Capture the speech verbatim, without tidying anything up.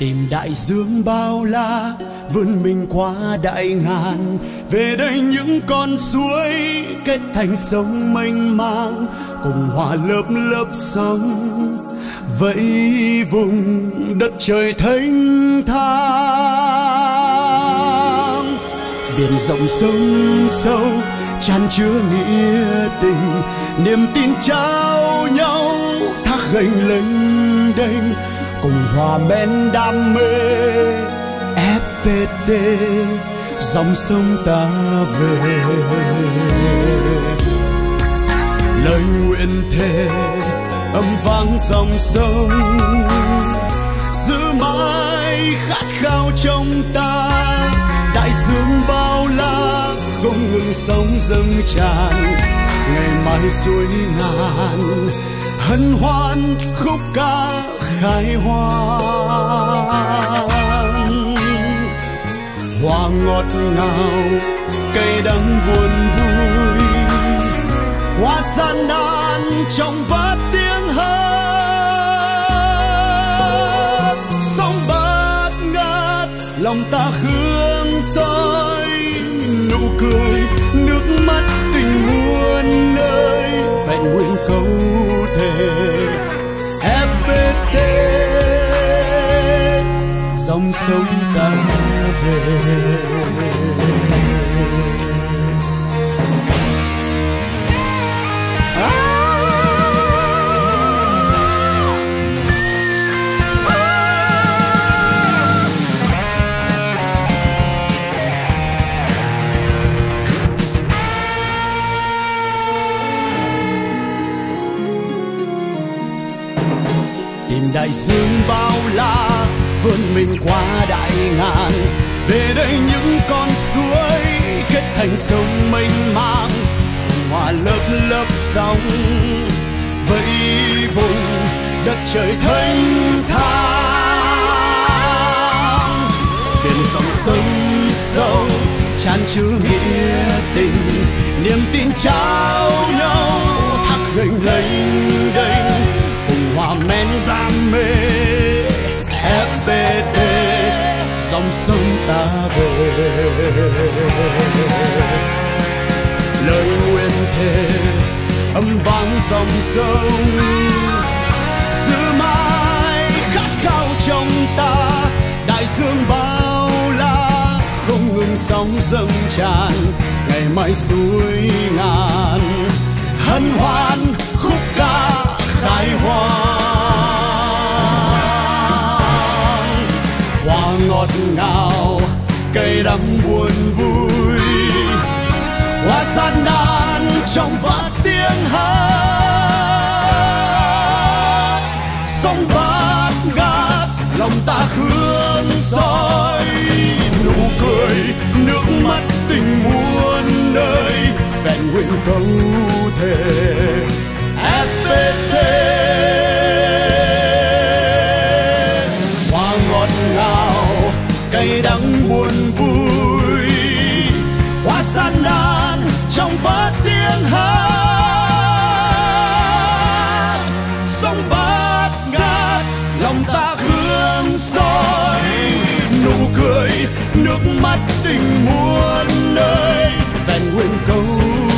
tìm đại dương bao la, vươn mình qua đại ngàn. Về đây những con suối kết thành sông mênh mang, cùng hòa lớp lớp sóng vẫy vùng đất trời thênh thang. Biển rộng sông sâu chan chứa nghĩa tình, niềm tin trao nhau thác gành lênh đênh, cùng hòa men đam mê ép pê tê dòng sông ta về. Lời nguyện thề âm vang dòng sông, giữ mãi khát khao trong ta. Đại dương bao la không ngừng sóng dâng tràn, ngày mai suối ngàn hân hoan khúc ca khai hoang. Hoa ngọt ngào cây đắng buồn vui, hoa gian nan trong vắt tiếng hát. Sóng bát ngát lòng ta hương soi, nụ cười nước mắt tình muôn nơi, vẹn nguyên câu thề ép pê tê dòng sông ta về. Tìm đại dương bao la, vươn mình qua đại ngàn. Về đây những con suối kết thành sông mênh mang, hòa lớp lớp sóng vẫy vùng đất trời thênh thang. Biển rộng sông sâu chan chứa nghĩa tình, niềm tin trao nhau thác gành lênh đênh, cùng hòa men đam mê ép pê tê dòng sông ta về. Lời nguyện thề âm vang dòng sông, giữ mãi khát khao trong ta. Đại dương bao la không ngừng sóng dâng tràn, ngày mai suối ngàn hân hoan khúc ca khai hoang. Hoa ngọt ngào cây đắng buồn vui, hoa gian nan trong vắt tiếng hát. Sóng bát ngát lòng ta hương soi, nụ cười nước mắt tình muôn nơi, vẹn nguyên câu thề ép pê tê. Hoa ngọt ngào cây đắng buồn vui, hoa gian nan trong vắt tiếng hát. Sóng bát ngát lòng ta hương soi, nụ cười nước mắt tình muôn nơi, vẹn nguyên câu